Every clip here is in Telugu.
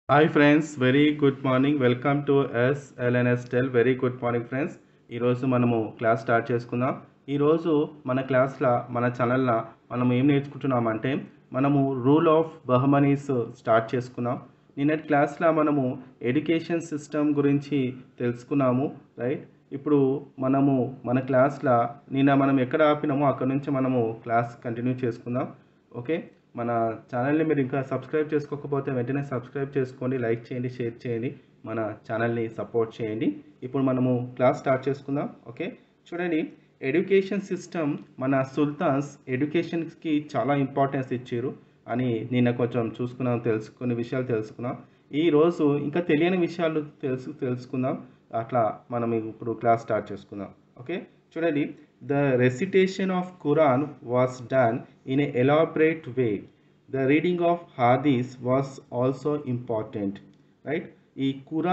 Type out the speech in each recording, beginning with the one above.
Hi friends, very good morning. Welcome to SLNS Tel. Very good morning friends. ఈరోజు మనము క్లాస్ స్టార్ట్ చేసుకుందాం. ఈరోజు మన క్లాస్లో మన ఛానల్లో మనం ఏం నేర్చుకుంటున్నామంటే మనము రూల్ ఆఫ్ బహమనీస్ స్టార్ట్ చేసుకున్నాం. నిన్నటి క్లాస్లో మనము ఎడ్యుకేషన్ సిస్టమ్ గురించి తెలుసుకున్నాము, రైట్? ఇప్పుడు మనము మన క్లాస్లో నిన్న మనం ఎక్కడ ఆపినామో అక్కడ నుంచి మనము క్లాస్ కంటిన్యూ చేసుకుందాం. ఓకే, మన ఛానల్ని మీరు ఇంకా సబ్స్క్రైబ్ చేసుకోకపోతే వెంటనే సబ్స్క్రైబ్ చేసుకోండి, లైక్ చేయండి, షేర్ చేయండి, మన ఛానల్ని సపోర్ట్ చేయండి. ఇప్పుడు మనము క్లాస్ స్టార్ట్ చేసుకుందాం. ఓకే, చూడండి, ఎడ్యుకేషన్ సిస్టమ్ మన సుల్తాన్స్ ఎడ్యుకేషన్కి చాలా ఇంపార్టెన్స్ ఇచ్చారు అని నిన్న కొంచెం చూసుకున్నాం, కొన్ని విషయాలు తెలుసుకున్నాం. ఈరోజు ఇంకా తెలియని విషయాలు తెలుసుకుందాం. అట్లా మనం ఇప్పుడు క్లాస్ స్టార్ట్ చేసుకుందాం. ఓకే, చూడండి, the recitation of Quran was done in an elaborate way. The reading of Hadith was also important, right? ఈ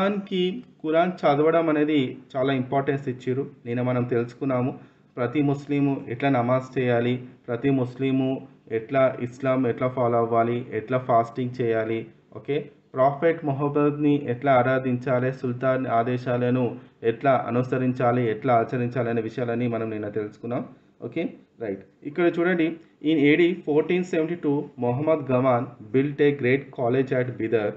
ఖురాన్ చదవడం అనేది చాలా ఇంపార్టెన్స్ ఇచ్చారు. నేను మనం తెలుసుకున్నాము ప్రతి ముస్లిము ఎట్లా నమాజ్ చేయాలి, ప్రతి ముస్లిము ఇస్లాం ఎట్లా ఫాలో అవ్వాలి, ఎట్లా ఫాస్టింగ్ చేయాలి, ఓకే, ప్రాఫెట్ మొహమ్మద్ని ఎట్లా ఆరాధించాలి, సుల్తాన్ ఆదేశాలను ఎట్లా అనుసరించాలి, ఎట్లా ఆచరించాలి అనే విషయాలని మనం నిన్న తెలుసుకున్నాం. Okay, right. ఇక్కడ చూడండి, in AD 1472 Mohammed Gawan built a great college at Bidar.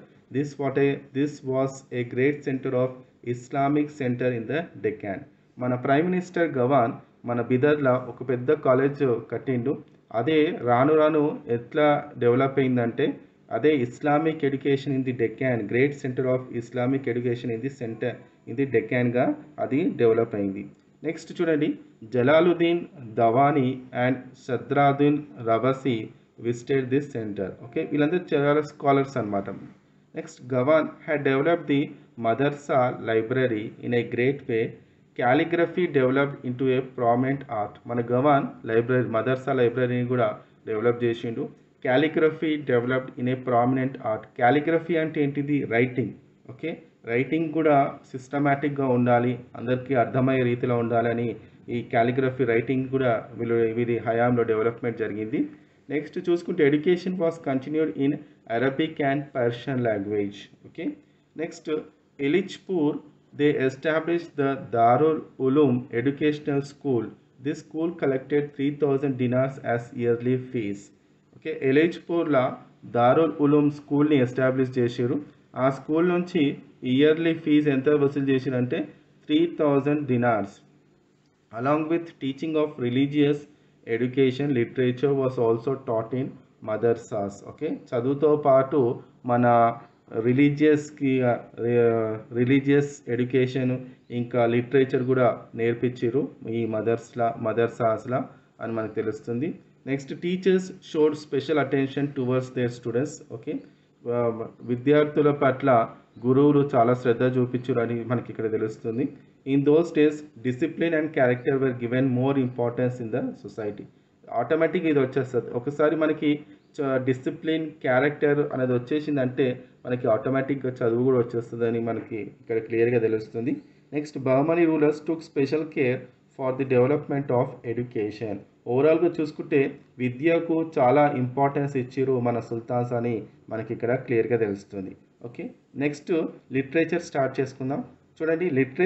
This was a great centre of Islamic centre in the Deccan. మన ప్రైమ్ మినిస్టర్ గవాన్ మన బిదర్లో ఒక పెద్ద కాలేజ్ కట్టిండు. అదే రాను రాను ఎట్లా డెవలప్ అయిందంటే అదే Islamic education in the Deccan, great centre of Islamic education in the డెక్కాన్గా అది డెవలప్ అయింది. నెక్స్ట్ చూడండి, Jalaluddin Dawani and Sadruddin Rawasi visited this centre. Okay, వీళ్ళందరూ చాలా స్కాలర్స్ అనమాట. Next, Gawan had developed the madrasa library in a great way. Calligraphy developed into a prominent art. మన గవాన్ మదర్సా లైబ్రరీని కూడా డెవలప్ చేసిండు. Calligraphy developed in a prominent art. Calligraphy అంటే ఏంటిది? రైటింగ్. ఓకే, రైటింగ్ కూడా సిస్టమేటిక్గా ఉండాలి, అందరికీ అర్థమయ్యే రీతిలో ఉండాలని ఈ క్యాలిగ్రఫీ రైటింగ్ కూడా వీరి హయాంలో డెవలప్మెంట్ జరిగింది. నెక్స్ట్ చూసుకుంటే education was continued in Arabic and Persian language. Okay, next Ellichpur they established the Darul Uloom educational school. This school collected 3000 dinars as yearly fees. Okay, ఎలిచ్పూర్లో దారుల్ ఉలూమ్ స్కూల్ని ఎస్టాబ్లిష్ చేశారు. ఆ స్కూల్ నుంచి ఇయర్లీ ఫీజు ఎంత వసూలు చేసిరంటే 3000 dinars. Along with teaching of religious education, literature was also taught in madrasas. Okay, చదువుతో పాటు మన రిలీజియస్ ఎడ్యుకేషన్ ఇంకా లిటరేచర్ కూడా నేర్పించారు ఈ మదర్సాస్లా అని మనకు తెలుస్తుంది. Next, teachers showed special attention towards their students. Okay, విద్యార్థుల పట్ల గురువులు చాలా శ్రద్ధ చూపించారు అని మనకి ఇక్కడ తెలుస్తుంది. In those days discipline and character were given more importance in the society. ఆటోమేటిక్గా ఇది వచ్చేస్తుంది. ఒకసారి మనకి డిసిప్లిన్ క్యారెక్టర్ అనేది వచ్చేసిందంటే మనకి ఆటోమేటిక్గా చదువు కూడా వచ్చేస్తుందని మనకి ఇక్కడ క్లియర్గా తెలుస్తుంది. Next, Bahmani rulers took special care for the development of education. ఓవరాల్గా చూసుకుంటే విద్యకు చాలా ఇంపార్టెన్స్ ఇచ్చారు మన సుల్తాన్స్ అని మనకి ఇక్కడ క్లియర్గా తెలుస్తుంది. ఓకే, నెక్స్ట్ లిటరేచర్ స్టార్ట్ చేసుకుందాం. చూడండి,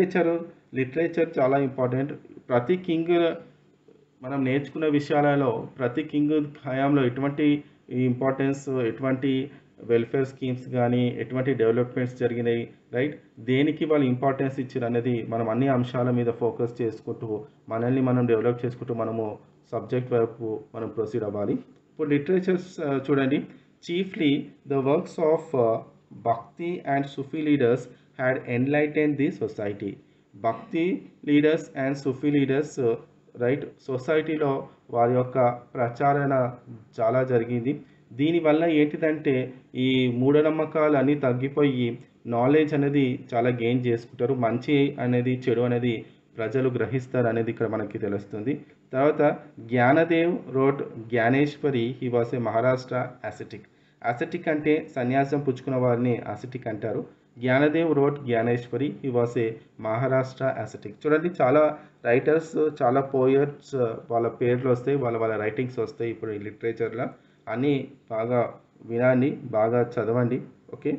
లిటరేచర్ చాలా ఇంపార్టెంట్. ప్రతి కింగ్ మనం నేర్చుకున్న విషయాలలో ప్రతి కింగ్ హయాంలో ఎటువంటి ఇంపార్టెన్స్, ఎటువంటి వెల్ఫేర్ స్కీమ్స్ కానీ ఎటువంటి డెవలప్మెంట్స్ జరిగినాయి, రైట్, దేనికి వాళ్ళు ఇంపార్టెన్స్ ఇచ్చారు అనేది మనం అన్ని అంశాల మీద ఫోకస్ చేసుకుంటూ మనల్ని మనం డెవలప్ చేసుకుంటూ మనము సబ్జెక్ట్ వైపు మనం ప్రొసీడ్ అవ్వాలి. ఇప్పుడు లిటరేచర్స్ చూడండి, chiefly the works of bhakti and Sufi leaders had enlighten the society. Bhakti leaders and Sufi leaders, right, సొసైటీలో వారి యొక్క ప్రచారణ చాలా జరిగింది. దీనివల్ల ఏంటిదంటే ఈ మూఢనమ్మకాలు అన్నీ తగ్గిపోయి నాలెడ్జ్ అనేది చాలా గెయిన్ చేసుకుంటారు, మంచి అనేది చెడు అనేది ప్రజలు గ్రహిస్తారు అనేది ఇక్కడ మనకి తెలుస్తుంది. తర్వాత Jnanadev wrote Jnaneshwari, he was a Maharashtra ascetic. Ascetic అంటే సన్యాసం పుచ్చుకున్న వారిని అసెటిక్ అంటారు. Jnanadev wrote Jnaneshwari, he was a Maharashtra ascetic. చూడండి, చాలా రైటర్స్, చాలా పోయట్స్ వాళ్ళ పేర్లు వస్తాయి, వాళ్ళ రైటింగ్స్ వస్తాయి ఇప్పుడు ఈ లిటరేచర్లో. అన్నీ బాగా వినండి, బాగా చదవండి. ఓకే,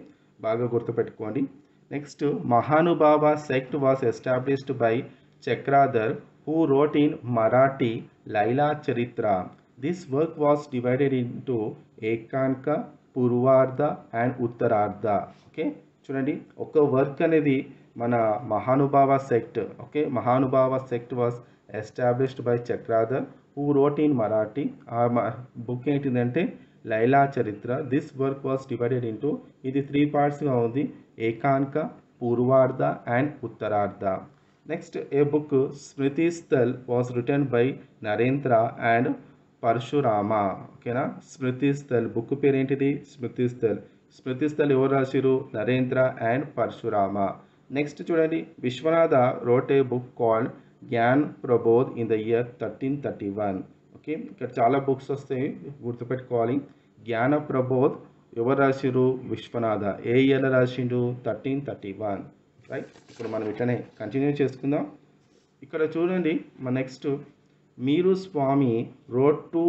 బాగా గుర్తుపెట్టుకోండి. Next Mahanubhava sect was established by Chakradhar who wrote in Marathi Laila Charitra. This work was divided into Ekanka, Purvarda and Uttararda. Okay చూడండి, ఒక వర్క్ అనేది మన Mahanubhava sect. Okay, Mahanubhava sect was established by Chakradhar who wrote in Marathi. ఆ బుక్ ఏంటిదంటే Lila Charitra. This work was divided into, ఇది 3 పార్ట్స్గా ఉంది, Ekanka, Purvardha and Uttarardha. Next a book Smriti Sthal was written by Narendra and Parashurama. ఓకేనా, స్మృతి స్థల్ బుక్ పేరు ఏంటిది? స్మృతి స్థల్. స్మృతి స్థల్ ఎవరు రాసిరు? నరేంద్ర అండ్ పరశురామ. నెక్స్ట్ చూడండి, Vishwanatha wrote a book called Jnan Prabodh in the year 1331. Okay, ఇక్కడ చాలా బుక్స్ వస్తాయి, గుర్తుపెట్టుకోవాలి. జ్ఞాన ప్రబోధ్ ఎవరు రాసిరు? విశ్వనాథ. ఏ ఇయర్లో రాసిండు? 1331. రైట్. ఇప్పుడు మనం ఇట్లనే కంటిన్యూ చేసుకుందాం. ఇక్కడ చూడండి, మన నెక్స్ట్ మీరు Swami wrote 2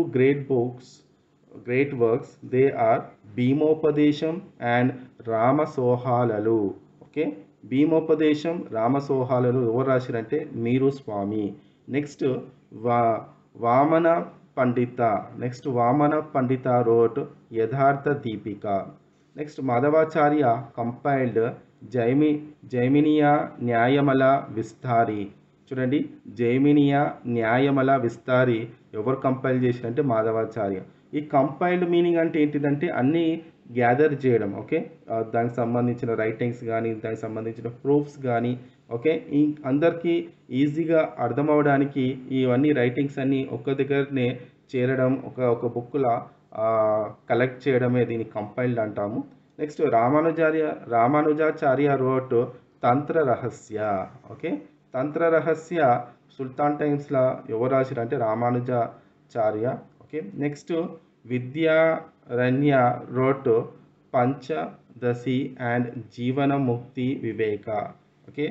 great works. They are Bhimopadesham and రామసోహాలలు. ఓకే, భీమోపదేశం, రామసోహాలలు ఎవరు రాసిరంటే మీరు స్వామి. నెక్స్ట్ వామన పండిత. Next Vamana Pandita wrote Yathartha Deepika. Next Madhavacharya compiled Jaiminiya Nyayamala Vistara. చూడండి, జైమినియా న్యాయమల విస్తారి ఎవరు కంపైల్ చేశారంటే మాధవాచార్య. ఈ కంపైల్డ్ మీనింగ్ అంటే ఏంటిదంటే అన్నీ గ్యాదర్ చేయడం. ఓకే, దానికి సంబంధించిన రైటింగ్స్ కానీ, దానికి సంబంధించిన ప్రూఫ్స్ కానీ, ఓకే, ఈ అందరికీ ఈజీగా అర్థమవడానికి ఇవన్నీ రైటింగ్స్ అన్నీ ఒక్క దగ్గరనే చేరడం, ఒక బుక్లా కలెక్ట్ చేయడమే దీన్ని కంపైల్డ్ అంటాము. నెక్స్ట్ రామానుజాచార్య రోట్ తంత్ర రహస్య. ఓకే, తంత్ర రహస్య సుల్తాన్ టైమ్స్లో ఎవరు రాశారు అంటే Ramanujacharya. Okay, next Vidyaranya wrote Panchadashi and Jivanmukti Viveka. Okay,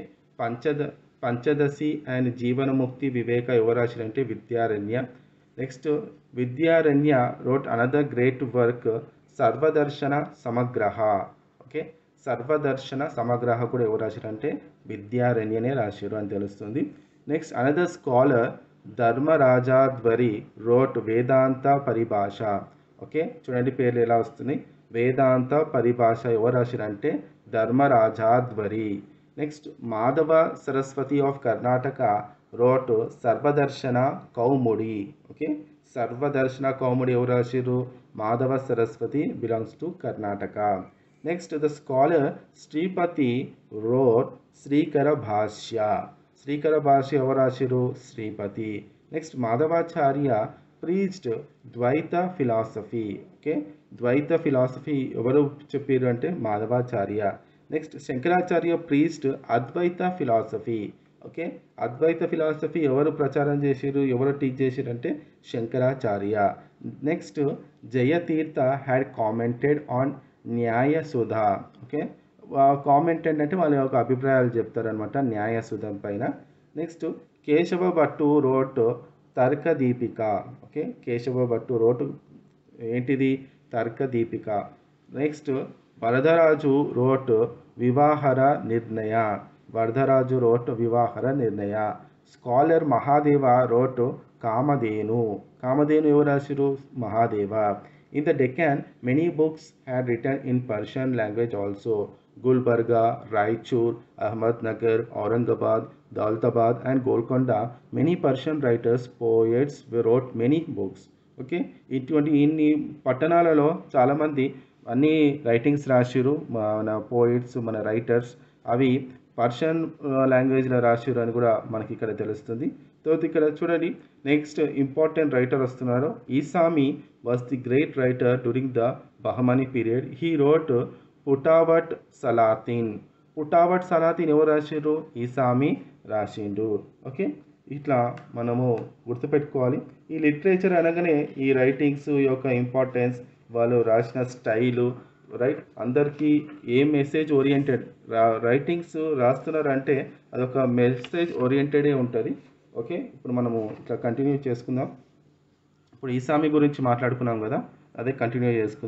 Panchadashi and Jivanmukti Viveka ఎవరు రాశారు అంటే Vidyaranya. Next Vidyaranya wrote another great work Sarvadarshana Samgraha. Okay, Sarvadarshana Samgraha కూడా ఎవరు రాశారంటే విద్యారణ్యనే రాశారు అని తెలుస్తుంది. Next another scholar Dharmarajadhvarin wrote Vedanta Paribhasha. Okay, చూడండి పేర్లు ఎలా వస్తున్నాయి. వేదాంత పరిభాష ఎవరు రాశారంటే Dharmarajadhwari. Next Madhava Saraswati of Karnataka wrote Sarvadarshana Kaumudi. Okay, Sarvadarshana Kaumudi ఎవరు రాశారు? Madhava Saraswati, belongs to Karnataka. Next the scholar Shripati wrote Shrikara Bhashya. Shrikara Bhashya ఎవరు రాశారు? Shripati. Next Madhavacharya preached Dvaita philosophy. Okay, Dvaita philosophy ఎవరు చెప్పారు అంటే Madhavacharya. Next Shankaracharya preached Advaita philosophy. Okay, Advaita philosophy ఎవరు ప్రచారం చేశారు, ఎవరు టీచ్ చేశారు అంటే Shankaracharya. Next Jayatirtha had commented on Nyayasudha. Okay, comment ఏంటంటే వాళ్ళ యొక్క అభిప్రాయాలు చెప్తారనమాట న్యాయసుధ పైన. Next Keshava Bhattu wrote Tarka Dipika. Okay, Keshava Bhattu wrote ఏంటిది? Tarka Dipika. Next Varadaraju wrote Vivahara Nirnaya. Varadaraju wrote Vivahara Nirnaya. Scholar Mahadeva wrote Kamadhenu. Kamadhenu ఎవరు రాశారు? Mahadeva. In the Deccan, many books had written in Persian language also. Gulbarga, Raichur, Ahmednagar, Aurangabad, Daulatabad and Golconda. Many Persian writers, poets wrote many books. Okay, ఇన్ని పట్టణాలలో చాలామంది అన్ని రైటింగ్స్ రాసిరు, మన పోయిట్స్, మన రైటర్స్, అవి పర్షియన్ లాంగ్వేజ్లో రాసిరు అని కూడా మనకి ఇక్కడ తెలుస్తుంది. తర్వాత ఇక్కడ చూడండి, నెక్స్ట్ ఇంపార్టెంట్ రైటర్ వస్తున్నారు. Isami was the great writer during the Bahmani period. He wrote Futuhat Salatin. Futuhat Salatin ఎవరు రాసిరు? ఈసామి రాసిండు. ఓకే, ఇట్లా మనము గుర్తుపెట్టుకోవాలి. ఈ లిటరేచర్ అనగానే ఈ రైటింగ్స్ యొక్క ఇంపార్టెన్స్, వాళ్ళు రాసిన స్టైలు, రైట్, అందరికీ ఏ మెసేజ్ ఓరియంటెడ్ రైటింగ్స్ రాస్తున్నారంటే అదొక మెసేజ్ ఓరియంటెడే ఉంటుంది. ఓకే, ఇప్పుడు మనము ఇట్లా కంటిన్యూ చేసుకుందాం. ఇప్పుడు ఈసామి గురించి మాట్లాడుకున్నాం కదా, అదే కంటిన్యూ చేసుకుందాం.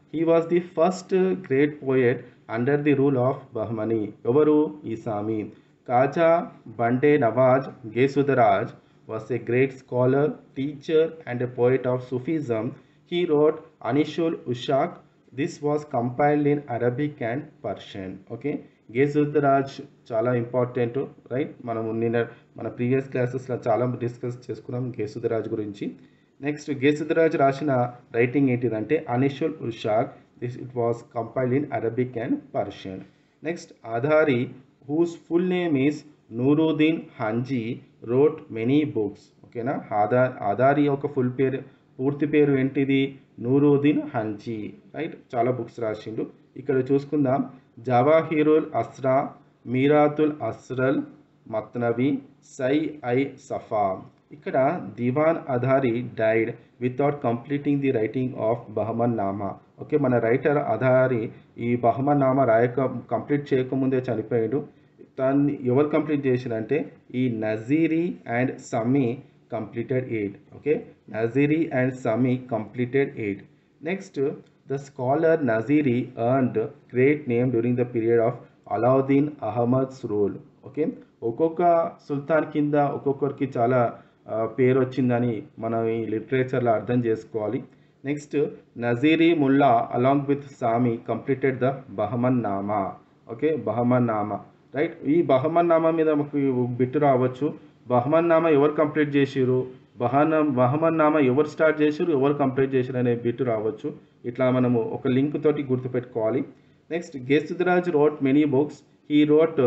He was the first great poet under the rule of Bahmani. Evaru Isami. Kaja Bande Nawaz Gesudaraj was a great scholar, teacher, and a poet of Sufism. He wrote Anishul Ushak. This was compiled in Arabic and Persian. Okay. గేసుద్రాజ్ చాలా ఇంపార్టెంట్, రైట్. మనము నిన్న మన ప్రీవియస్ క్లాసెస్లో చాలా డిస్కస్ చేసుకున్నాం గేసుద్రాజ్ గురించి. నెక్స్ట్ గేసుద్రాజ్ రాసిన రైటింగ్ ఏంటిదంటే Anisul Ushaq. It was compiled in Arabic and Persian. Next Adhari, whose full name is Nuruddin Hamzi, wrote many books. ఓకేనా. అధారి యొక్క పూర్తి పేరు ఏంటిది? నూరుద్దీన్ హంజీ, రైట్. చాలా బుక్స్ రాసిండు. ఇక్కడ చూసుకుందాం. జవాహిరుల్ అస్రా, మీరాతుల్ అస్రల్, మత్నవి, సై ఐ సఫా. ఇక్కడ Diwan Adhari died without completing the writing of Bahman Nama. Okay, మన రైటర్ అధారి ఈ బహమన్ నామా కంప్లీట్ చేయకముందే చనిపోయాడు. దాన్ని ఎవరు కంప్లీట్ చేసిరంటే ఈ Naziri and Sami completed 8. Okay, Naziri and Sami completed 8. Next, the scholar Naziri earned great name during the period of Alauddin Ahmad's rule. Okay, ఒక్కొక్క సుల్తాన్ కింద ఒక్కొక్కరికి చాలా పేరు వచ్చిందని మనం ఈ లిటరేచర్లో అర్థం చేసుకోవాలి. Next, Naziri Mulla along with Sami completed the Bahman Nama. Okay, Bahman Nama, right. ఈ బహమన్ నామా మీద మాకు బిట్టు రావచ్చు. బహమన్ నామా ఎవరు కంప్లీట్ చేసిరు, బహమన్ నామా ఎవరు స్టార్ట్ చేసిరు, ఎవరు కంప్లీట్ చేసిరు అనే బిట్టు రావచ్చు. ఇట్లా మనము ఒక లింక్ తోటి గుర్తుపెట్టుకోవాలి. Next, Gesudaraz wrote many books. He wrote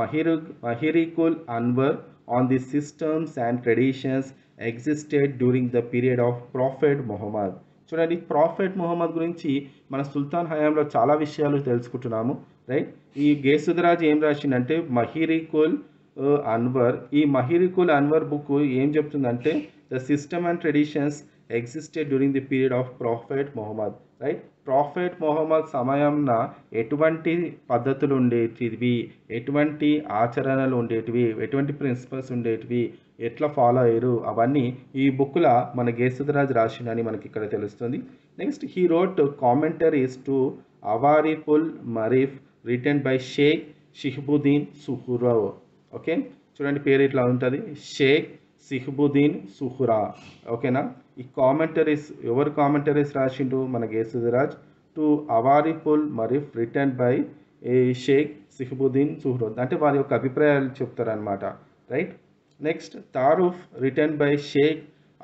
Mahirikul Anwar on the systems and traditions existed during the period of prophet Muhammad. చూడండి, ప్రాఫెట్ మొహమ్మద్ గురించి మన సుల్తాన్ హయాంలో చాలా విషయాలు తెలుసుకుంటున్నాము, రైట్. ఈ గేసుద్రాజ్ ఏం రాసిందంటే మహిరికుల్ అన్వర్. ఈ మహిరికుల్ అన్వర్ బుక్ ఏం చెప్తుందంటే the system and traditions existed during the period of prophet Muhammad, right. Prophet Muhammad సమయంన ఎటువంటి పద్ధతులు ఉండేటివి, ఎటువంటి ఆచరణలు ఉండేటివి, ఎటువంటి ప్రిన్సిపల్స్ ఉండేటివి, ఎట్లా ఫాలో అయ్యారు, అవన్నీ ఈ బుక్లో మన గేసుద్రాజ్ రాసిందని మనకి ఇక్కడ తెలుస్తుంది. Next, he wrote commentaries to Awariful Maarif written by Sheikh Shihabuddin Suhrawardi. Okay, చూడండి పేరు ఇట్లా ఉంటుంది, షేక్ సిహబుద్దీన్ సుహురా. ఓకేనా. ఈ ఎవరు కామెంటరీస్ రాసిండు? మన Gesudaraz. To Awariful Maarif written by Sheikh Shihabuddin Suhrawardi, అంటే వారి యొక్క అభిప్రాయాలు చెప్తారనమాట, right. Next, Taaruf written by Sheikh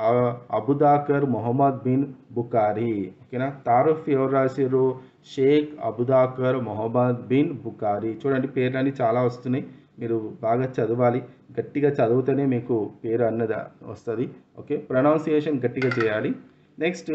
Abubakr Muhammad bin Bukhari. ఓకేనా. తారుఫ్ ఎవరు రాసిరు? Sheikh Abubakr Muhammad bin Bukhari. చూడండి పేర్లన్నీ చాలా వస్తున్నాయి, మీరు బాగా చదవాలి. గట్టిగా చదివితేనే మీకు పేరు అన్నది వస్తుంది. ఓకే, ప్రొనౌన్సియేషన్ గట్టిగా చేయాలి. Next,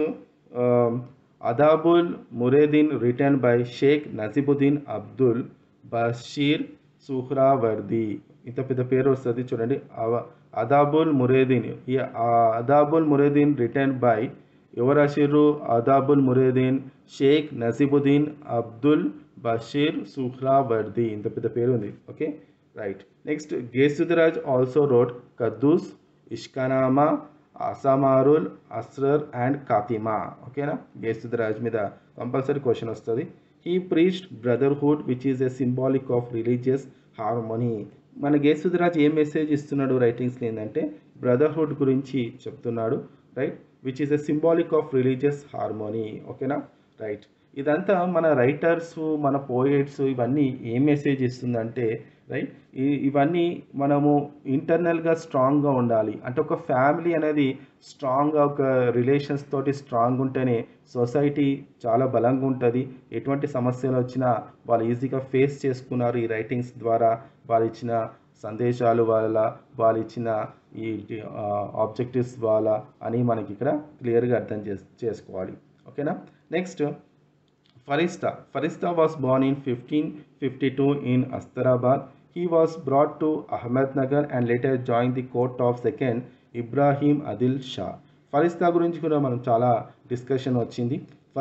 Adabul Muridin written by Sheikh Najibuddin Abdul Bashir Suhrawardi. ఇంత పెద్ద పేరు వస్తుంది చూడండి. అదాబుల్ మురేదీన్. ఈ అదాబుల్ మురేదీన్ రిటర్న్ బై ఎవరు రాసిర్రు? అదాబుల్ మురేదీన్ Sheikh Najibuddin Abdul Bashir Suhrawardi. ఇంత పెద్ద పేరు ఉంది. Okay, right. Next, Gesudaraz also wrote Qaddus, Ishqnama, Asmarul, Asrar and Khatima. ఓకేనా. గేసుద్రాజ్ మీద కంపల్సరీ క్వశ్చన్ వస్తుంది. He preached brotherhood which is a symbolic of religious harmony. మన గేసుద్రాజ్ ఏం మెసేజ్ ఇస్తున్నాడు రైటింగ్స్లో ఏంటంటే బ్రదర్హుడ్ గురించి చెప్తున్నాడు, right. Which is a symbolic of religious harmony. ఓకేనా, రైట్. ఇదంతా మన రైటర్స్, మన పోయిట్స్ ఇవన్నీ ఏం మెసేజ్ ఇస్తుందంటే, రైట్, ఇవన్నీ మనము ఇంటర్నల్గా స్ట్రాంగ్గా ఉండాలి. అంటే ఒక ఫ్యామిలీ అనేది స్ట్రాంగ్గా, ఒక రిలేషన్స్ తోటి స్ట్రాంగ్ ఉంటేనే సొసైటీ చాలా బలంగా ఉంటుంది. ఎటువంటి సమస్యలు వచ్చినా వాళ్ళు ఈజీగా ఫేస్ చేసుకున్నారు ఈ రైటింగ్స్ ద్వారా. వాళ్ళు ఇచ్చిన సందేశాలు వల్ల, వాళ్ళు ఇచ్చిన ఈ ఆబ్జెక్టివ్స్ వల్ల అని మనకి ఇక్కడ క్లియర్గా అర్థం చేసుకోవాలి. ఓకేనా. Next, Farishta was born in 1552 in Astarabad. He was brought to Ahmednagar and later joined the court of second Ibrahim Adil Shah. Farishta గురించి కూడా మనం చాలా డిస్కషన్ వచ్చింది.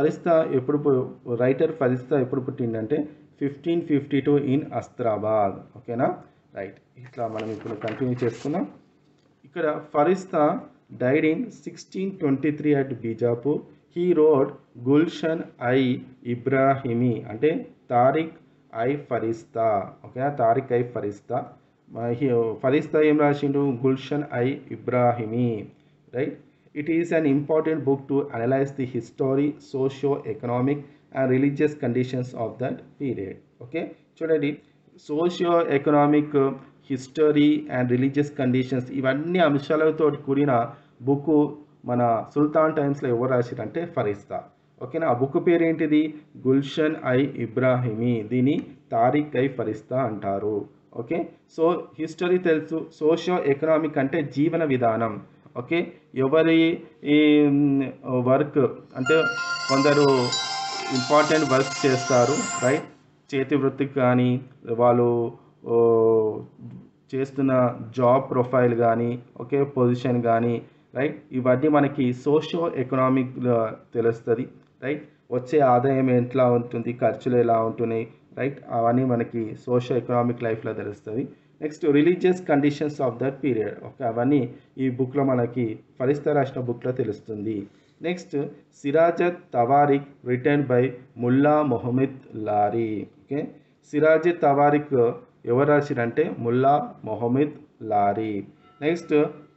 రైటర్ ఫరిస్తా ఎప్పుడు పుట్టిందంటే 1552 ఇన్ అస్త్రాబాద్. ఓకేనా, రైట్. ఇట్లా మనం ఇప్పుడు కంటిన్యూ చేసుకుందాం. ఇక్కడ Farishta died in 1623 at Bijapur. He wrote Gulshan i Ibrahimi అంటే తారిక్ ఐ ఫరిస్తా. ఓకేనా, తారిక్ ఐ ఫరిస్తా. ఫరిస్తా ఏం రాసిండు? Gulshan i Ibrahimi, right. It is an important book to analyse the history, socio economic and religious conditions of that period. Okay, చూడండి, socio economic, history and religious conditions ఇవన్నీ అంశాలతో కూడిన బుక్ మన సుల్తాన్ టైమ్స్లో ఎవరు రాశారంటే ఫరిస్తా. ఓకేనా, ఆ బుక్ పేరు ఏంటిది? గుల్షన్ ఐ ఇబ్రాహిమీ. దీన్ని తారిక్ ఐ ఫరిస్తా అంటారు. ఓకే, సో హిస్టరీ తెలుసు, సోషియో ఎకనామిక్ అంటే జీవన విధానం. ఓకే, ఎవరి ఈ వర్క్ అంటే కొందరు ఇంపార్టెంట్ వర్క్ చేస్తారు, రైట్. చేతి వృత్తికి కానీ వాళ్ళు చేస్తున్న జాబ్ ప్రొఫైల్ కానీ, ఓకే, పొజిషన్ కానీ, రైట్. ఇవన్నీ మనకి సోషియో ఎకనామిక్ తెలుస్తుంది, రైట్. వచ్చే ఆదాయం ఎట్లా ఉంటుంది, ఖర్చులు ఎలా ఉంటున్నాయి, రైట్. అవన్నీ మనకి సోషియో ఎకనామిక్ లైఫ్లో తెలుస్తుంది. Next religious conditions of that period. Okay, అవన్నీ ఈ బుక్లో మనకి ఫరిస్తా రాసిన బుక్లో తెలుస్తుంది. Next Sirajut Tawarikh written by Mulla Muhammad Lari. Okay, Sirajut Tawarikh ఎవరు రాసిరంటే Mulla Muhammad Lari. Next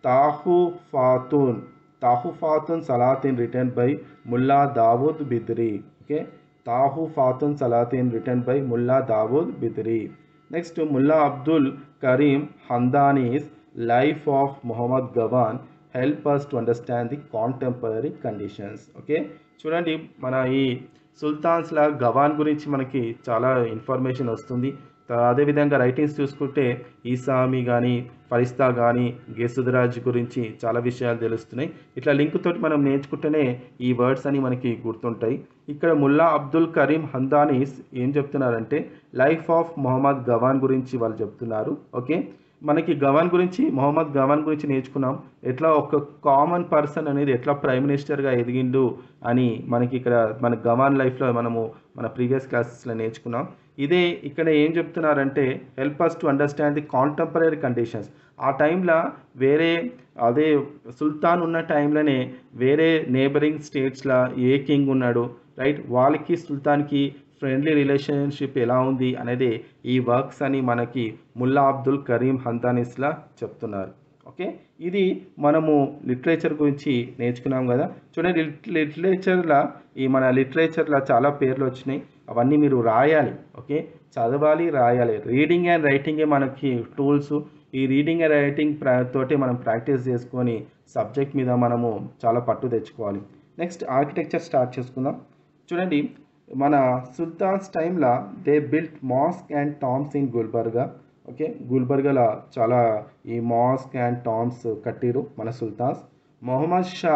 Tuhfatus Salatin written by Mulla Dawood Bidri. Okay, Tuhfatus Salatin written by Mulla Dawood Bidri. Next Mulla Abdul Karim Hamdani's life of Muhammad Gawan help us to understand the contemporary conditions. Okay, చూడండి, మన ఈ సుల్తాన్స్లా గవాన్ గురించి మనకి చాలా ఇన్ఫర్మేషన్ వస్తుంది. అదేవిధంగా రైటింగ్స్ చూసుకుంటే ఈసామి కానీ, ఫరిస్తా కానీ, గేసుదరాజ్ గురించి చాలా విషయాలు తెలుస్తున్నాయి. ఇట్లా లింక్ తోటి మనం నేర్చుకుంటేనే ఈ వర్డ్స్ అని మనకి గుర్తుంటాయి. ఇక్కడ ముల్లా అబ్దుల్ కరీం హందానీస్ ఏం చెప్తున్నారంటే లైఫ్ ఆఫ్ మొహమ్మద్ గవాన్ గురించి వాళ్ళు చెప్తున్నారు. ఓకే, మనకి మొహమ్మద్ గవాన్ గురించి నేర్చుకున్నాం. ఎట్లా ఒక కామన్ పర్సన్ అనేది ఎట్లా ప్రైమ్ మినిస్టర్గా ఎదిగిండు అని మనకి ఇక్కడ మన గవాన్ లైఫ్లో మనము మన ప్రీవియస్ క్లాసెస్లో నేర్చుకున్నాం. ఇదే ఇక్కడ ఏం చెప్తున్నారంటే help us to understand the contemporary conditions. ఆ టైంలో అదే సుల్తాన్ ఉన్న టైంలోనే వేరే నేబరింగ్ స్టేట్స్లో ఏ కింగ్ ఉన్నాడు, రైట్, వాళ్ళకి సుల్తాన్కి ఫ్రెండ్లీ రిలేషన్షిప్ ఎలా ఉంది అనేది ఈ వర్క్స్ అని మనకి ముల్లా అబ్దుల్ కరీం హందానీస్లా చెప్తున్నారు. ఓకే, ఇది మనము లిటరేచర్ గురించి నేర్చుకున్నాం కదా. చూడండి, మన లిటరేచర్లో చాలా పేర్లు వచ్చినాయి, అవన్నీ మీరు రాయాలి. ఓకే, చదవాలి, రాయాలి. రీడింగ్ అండ్ రైటింగే మనకి టూల్స్. ఈ రీడింగ్ అండ్ రైటింగ్ తోటి మనం ప్రాక్టీస్ చేసుకొని సబ్జెక్ట్ మీద మనము చాలా పట్టు తెచ్చుకోవాలి. నెక్స్ట్ ఆర్కిటెక్చర్ స్టార్ట్ చేసుకుందాం. చూడండి, మన సుల్తాన్స్ టైంలో they built mosque and tombs in Gulbarga. Okay, గుల్బర్గాలో చాలా ఈ మాస్క్ అండ్ టామ్స్ కట్టిరు మన sultans. Muhammad Shah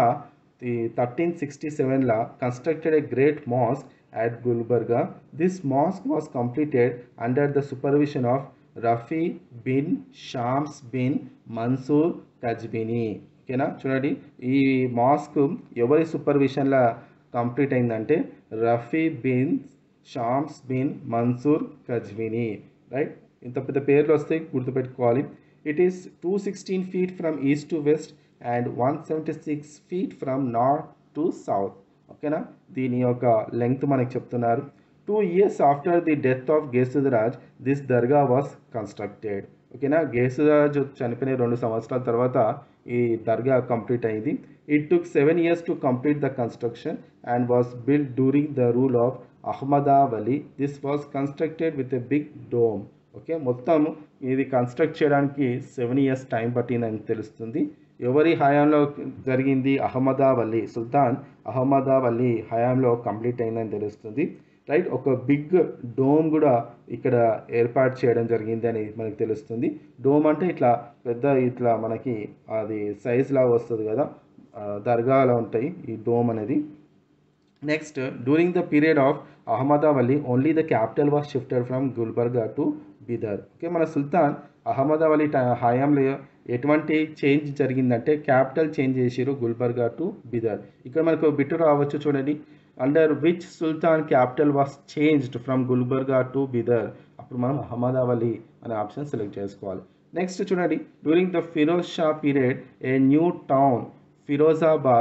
1367 constructed a great mosque at Gulbarga. This mosque was completed under the supervision of Rafi bin Shams bin Mansur Tajbini. ఓకేనా, చూడండి, ఈ మాస్క్ ఎవరి సూపర్విజన్లో కంప్లీట్ అయిందంటే Rafi bin Shams bin Mansur Qazvini, right. ఇంత పెద్ద పేర్లు వస్తాయి, గుర్తుపెట్టుకోవాలి. It is 216 feet from east to west and 176 feet from north to south. ఓకేనా, దీని యొక్క లెంగ్త్ మనకి చెప్తున్నారు. 2 years after the death of Gesudaraz this dargah was constructed. ఓకేనా, గేసుదరాజ్ చనిపోయిన 2 సంవత్సరాల తర్వాత ఈ దర్గా కంప్లీట్ అయింది. It took 7 years to complete the construction and was build during the rule of Ahmad Wali. This was constructed with a big dome. Okay, మొత్తం ఇది కన్స్ట్రక్ట్ చేయడానికి 7 years టైం పట్టిందని తెలుస్తుంది. ఎవరి హయాంలో జరిగింది? అహ్మదావలి, సుల్తాన్ అహ్మదావలి హయాంలో కంప్లీట్ అయిందని తెలుస్తుంది, రైట్. ఒక బిగ్ డోమ్ కూడా ఇక్కడ ఏర్పాటు చేయడం జరిగింది అని మనకి తెలుస్తుంది. డోమ్ అంటే ఇట్లా ఇట్లా మనకి అది సైజ్లా వస్తుంది కదా, దర్గాలో ఉంటాయి ఈ డోమ్ అనేది. Next, during the period of Ahmad Wali only the capital was shifted from Gulbarga to Bidar. Okay, మన సుల్తాన్ అహ్మదావలి హయాంలో ఎటువంటి చేంజ్ జరిగిందంటే క్యాపిటల్ చేంజ్ చేసిరు గుల్బర్గా టు బిదర్. ఇక్కడ మనకు బిట్టు రావచ్చు, చూడండి, under which sultan capital was changed from Gulbarga to Bidar. అప్పుడు మనం అహ్మదావలి అనే ఆప్షన్ సెలెక్ట్ చేసుకోవాలి. నెక్స్ట్ చూడండి, during the Firoz Shah period a new town Firozabad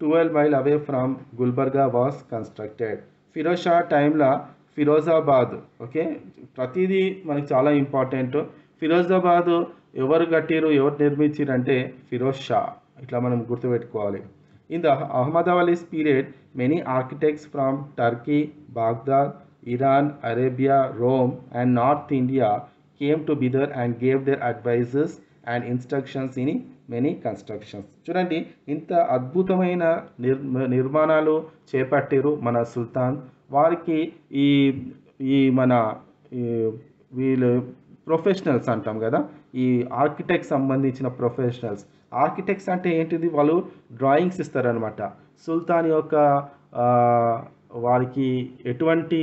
12 mile away from Gulbarga was constructed. Firoz Shah టైంలో ఫిరోజాబాద్, ఓకే, ప్రతిదీ మనకి చాలా ఇంపార్టెంట్. ఫిరోజాబాద్ ఎవరు కట్టిరు, ఎవరు నిర్మించారు అంటే ఫిరోజ్ షా. ఇట్లా మనం గుర్తుపెట్టుకోవాలి. In the Ahmad Wali's period many architects from Turkey, Baghdad, Iran, Arabia, Rome and north India came to Bidar and gave their advises and instructions in many constructions. చూడండి, ఇంత అద్భుతమైన నిర్మాణాలు చేపట్టారు మన సుల్తాన్. వారికి ఈ ఈ మన వీళ్ళు ప్రొఫెషనల్స్ అంటాం కదా, ఈ ఆర్కిటెక్ట్ సంబంధించిన ప్రొఫెషనల్స్. ఆర్కిటెక్ట్స్ అంటే ఏంటిది, వాళ్ళు డ్రాయింగ్స్ ఇస్తారనమాట. సుల్తాన్ యొక్క వారికి ఎటువంటి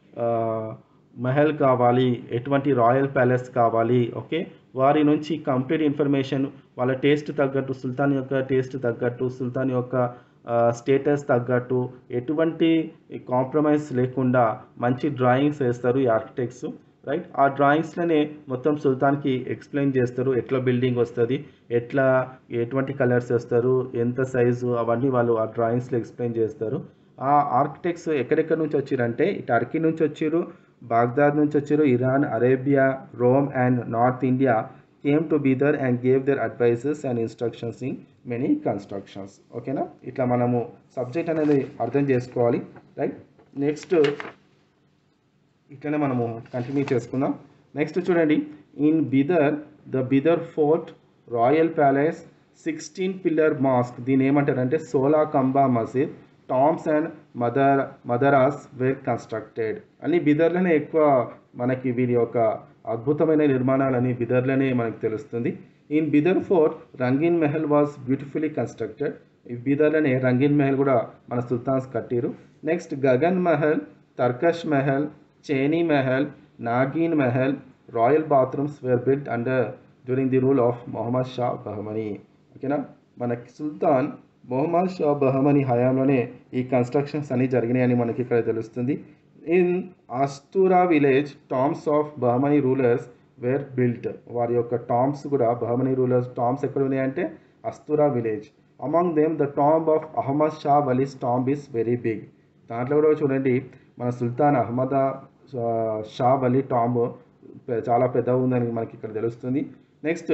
మహల్ కావాలి, ఎటువంటి రాయల్ ప్యాలెస్ కావాలి, ఓకే, వారి నుంచి కంప్లీట్ ఇన్ఫర్మేషన్ వాళ్ళ టేస్ట్ తగ్గట్టు, సుల్తాన్ యొక్క టేస్ట్ తగ్గట్టు, సుల్తాన్ యొక్క స్టేటస్ తగ్గట్టు ఎటువంటి కాంప్రమైజ్ లేకుండా మంచి డ్రాయింగ్స్ వేస్తారు ఈ ఆర్కిటెక్ట్స్, రైట్. ఆ డ్రాయింగ్స్లోనే మొత్తం సుల్తాన్కి ఎక్స్ప్లెయిన్ చేస్తారు, ఎట్లా బిల్డింగ్ వస్తుంది, ఎట్లా ఎటువంటి కలర్స్ వేస్తారు, ఎంత సైజు, అవన్నీ వాళ్ళు ఆ డ్రాయింగ్స్లో ఎక్స్ప్లెయిన్ చేస్తారు. ఆ ఆర్కిటెక్ట్స్ ఎక్కడెక్కడి నుంచి వచ్చారంటే టర్కీ నుంచి వచ్చారు, బాగ్దాద్ నుంచి వచ్చారు, Iran, Arabia, Rome and north India came to Bidar and gave their advises and instructions in many constructions. ఓకేనా, ఇట్లా మనము సబ్జెక్ట్ అనేది అర్థం చేసుకోవాలి, రైట్. నెక్స్ట్ ఇట్లనే మనము కంటిన్యూ చేసుకుందాం. నెక్స్ట్ చూడండి, in Bidar the Bidar fort, royal palace, 16 pillar mosque, దీని ఏమంటారంటే Sola Khamba Masjid, tombs and madrasas were constructed. అన్ని బిదర్లోనే ఎక్కువ మనకి వీరి యొక్క అద్భుతమైన నిర్మాణాలని బిదర్లోనే మనకు తెలుస్తుంది. In Bidar fort Rangin Mahal was beautifully constructed. ఈ బిదర్లోనే రంగీన్ మహల్ కూడా మన సుల్తాన్స్ కట్టిరు. Next Gagan Mahal, Tarkash Mahal, Chini Mahal, Nagin Mahal, royal bathrooms were built under during the rule of Muhammad Shah Bahmani. ఓకేనా, మనకి సుల్తాన్ మొహమ్మద్ షా బహమనీ హయాంలోనే ఈ కన్స్ట్రక్షన్స్ అన్నీ జరిగినాయని మనకి ఇక్కడ తెలుస్తుంది. In Astura village tombs of Bahmani rulers were built. వారి యొక్క టామ్స్ కూడా బహమనీ రూలర్స్ టామ్స్ ఎక్కడ ఉన్నాయంటే Astura village. Among them the tomb of Ahmad Shah Wali's tomb is very big. దాంట్లో కూడా చూడండి, మన సుల్తాన్ అహ్మద్ షా వలీ టాంబ్ చాలా పెద్దగా ఉందని మనకి ఇక్కడ తెలుస్తుంది. Next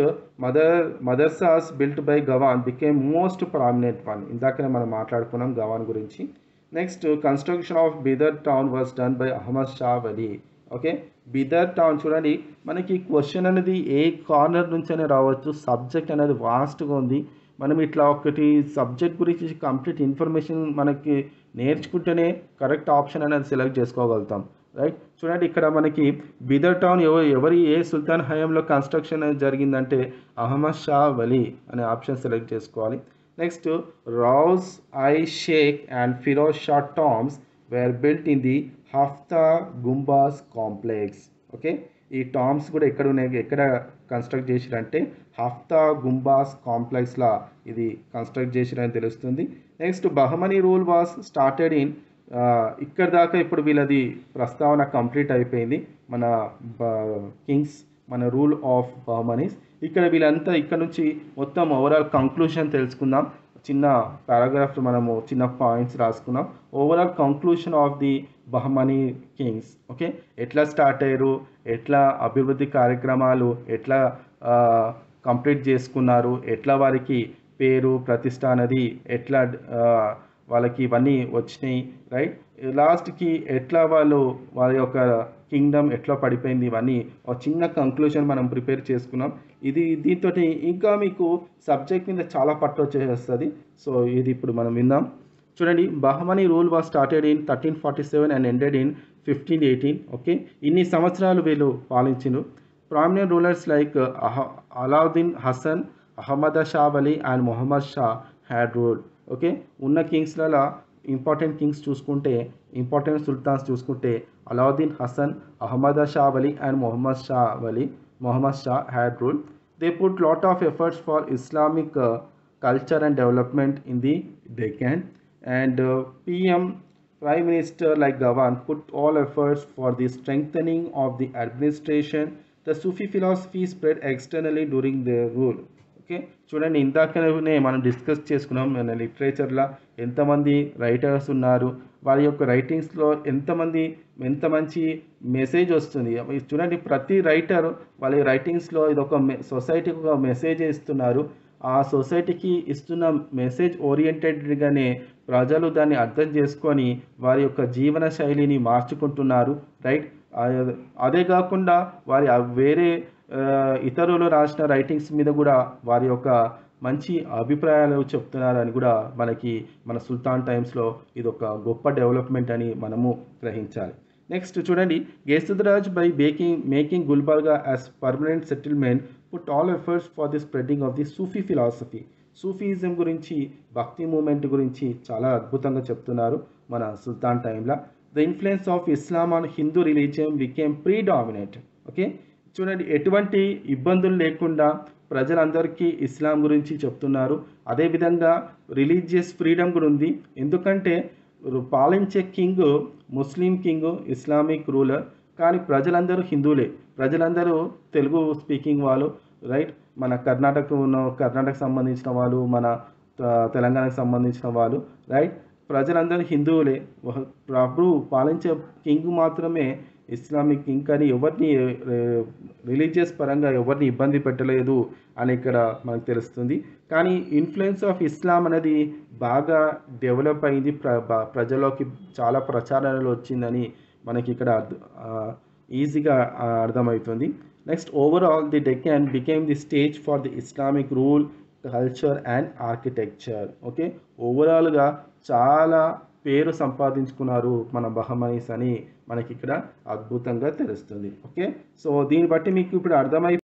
madrasas built by Gawan became most prominent one. ఇందాకనే మనం మాట్లాడుకున్నాం గవాన్ గురించి. Next construction of Bidar town was done by Ahmad Shah Wali. Okay, Bidar town చూడండి, మనకి క్వశ్చన్ అనేది ఏ కార్నర్ నుంచైనా రావచ్చు. సబ్జెక్ట్ అనేది వాస్ట్గా ఉంది. మనం ఇట్లా ఒకటి సబ్జెక్ట్ గురించి కంప్లీట్ ఇన్ఫర్మేషన్ మనకి నేర్చుకుంటేనే కరెక్ట్ ఆప్షన్ అనేది సెలెక్ట్ చేసుకోగలుగుతాం, రైట్. చూడండి, ఇక్కడ మనకి బిదర్ టౌన్ ఏ సుల్తాన్ హయాంలో కన్స్ట్రక్షన్ జరిగిందంటే అహ్మద్ షా వలీ అనే ఆప్షన్ సెలెక్ట్ చేసుకోవాలి. Next Rauza i Sheikh and Firoz Shah tombs were built in the Haft Gumbaz complex. Okay, ఈ టామ్స్ కూడా ఎక్కడ ఉన్నాయి, ఎక్కడ కన్స్ట్రక్ట్ చేసిరంటే హఫ్తా గుంబాస్ కాంప్లెక్స్లా ఇది కన్స్ట్రక్ట్ చేసిరని తెలుస్తుంది. Next Bahmani rule was started in, ఇక్కడ దాకా ఇప్పుడు వీళ్ళది ప్రస్తావన కంప్లీట్ అయిపోయింది. మన కింగ్స్, మన రూల్ ఆఫ్ బహమనీస్. ఇక్కడ వీళ్ళంతా ఇక్కడ నుంచి మొత్తం ఓవరాల్ కంక్లూషన్ తెలుసుకుందాం. చిన్న పారాగ్రాఫ్ మనము చిన్న పాయింట్స్ రాసుకున్నాం. Overall conclusion of the Bahmani kings. Okay, ఎట్లా స్టార్ట్ అయ్యారు, ఎట్లా అభివృద్ధి కార్యక్రమాలు ఎట్లా కంప్లీట్ చేసుకున్నారు, ఎట్లా వారికి పేరు ప్రతిష్ట అనేది ఎట్లా వాళ్ళకి ఇవన్నీ వచ్చినాయి, రైట్. లాస్ట్కి ఎట్లా వాళ్ళ యొక్క కింగ్డమ్ ఎట్లా పడిపోయింది, ఇవన్నీ ఒక చిన్న కంక్లూషన్ మనం ప్రిపేర్ చేసుకున్నాం. దీంతో ఇంకా మీకు సబ్జెక్ట్ మీద చాలా పట్టు వచ్చేస్తుంది. సో ఇది ఇప్పుడు మనం విందాం. చూడండి, Bahmani rule was started in 1347 and ended in 1518. Okay, ఇన్ని సంవత్సరాలు వీళ్ళు పాలించారు. Prominent rulers like Alauddin Hasan, Ahmad Shah Wali and Muhammad Shah had rule. Okay, ఉన్న కింగ్స్లలో ఇంపార్టెంట్ కింగ్స్ చూసుకుంటే, ఇంపార్టెంట్ సుల్తాన్స్ చూసుకుంటే Alauddin Hasan, Ahmad Shah Wali and Muhammad Shah had rule. They put lot of efforts for Islamic culture and development in the Deccan, and PM Prime Minister like Gawan put all efforts for the strengthening of the administration. The Sufi philosophy spread externally during their rule. Okay, చూడండి ఇందాకనే మనం డిస్కస్ చేసుకున్నాం మన లిటరేచర్లో ఎంతమంది రైటర్స్ ఉన్నారు, వారి యొక్క రైటింగ్స్లో ఎంత మంచి మెసేజ్ వస్తుంది. చూడండి ప్రతి రైటర్ వాళ్ళ రైటింగ్స్లో ఇది ఒక సొసైటీకి ఒక మెసేజ్ ఇస్తున్నారు. ఆ సొసైటీకి ఇస్తున్న మెసేజ్ ఓరియంటెడ్గానే ప్రజలు దాన్ని అర్థం చేసుకొని వారి యొక్క జీవన శైలిని మార్చుకుంటున్నారు, రైట్. అదే కాకుండా వారి వేరే ఇతరులు రాసిన రైటింగ్స్ మీద కూడా వారి యొక్క మంచి అభిప్రాయాలు చెప్తున్నారని కూడా మన సుల్తాన్ టైమ్స్లో ఇది ఒక గొప్ప డెవలప్మెంట్ అని మనము గ్రహించాలి. నెక్స్ట్ చూడండి, Gesudaraz by making Gulbarga as permanent settlement put all efforts for the spreading of the Sufi philosophy. Sufism గురించి, భక్తి మూమెంట్ గురించి చాలా అద్భుతంగా చెప్తున్నారు మన సుల్తాన్ టైంలో. The influence of Islam on Hindu religion became predominant. Okay, చూడండి ఎటువంటి ఇబ్బందులు లేకుండా ప్రజలందరికీ ఇస్లాం గురించి చెప్తున్నారు. అదేవిధంగా రిలీజియస్ ఫ్రీడమ్ కూడా ఉంది, ఎందుకంటే పాలించే కింగ్ ముస్లిం కింగ్, ఇస్లామిక్ రూలర్, కానీ ప్రజలందరూ హిందువులే, ప్రజలందరూ తెలుగు స్పీకింగ్ వాళ్ళు, రైట్. మన కర్ణాటక సంబంధించిన వాళ్ళు, మన తెలంగాణకు సంబంధించిన వాళ్ళు, రైట్. ప్రజలందరూ హిందువులే. ప్రభు పాలించే కింగ్ మాత్రమే ఇస్లామిక్ కింగ్, కానీ ఎవరిని రిలీజియస్ పరంగా ఎవరిని ఇబ్బంది పెట్టలేదు అని ఇక్కడ మనకు తెలుస్తుంది. కానీ ఇన్ఫ్లుయెన్స్ ఆఫ్ ఇస్లాం అనేది బాగా డెవలప్ అయింది, ప్రజల్లోకి చాలా ప్రచారంలో వచ్చిందని మనకి ఇక్కడ ఈజీగా అర్థమవుతుంది. Next, overall the Deccan became the stage for the Islamic rule, culture and architecture. Okay, ఓవరాల్గా చాలా పేరు సంపాదించుకున్నారు మన బహమనీస్ అని మనకి ఇక్కడ అద్భుతంగా తెలుస్తుంది. ఓకే, సో దీన్ని బట్టి మీకు ఇప్పుడు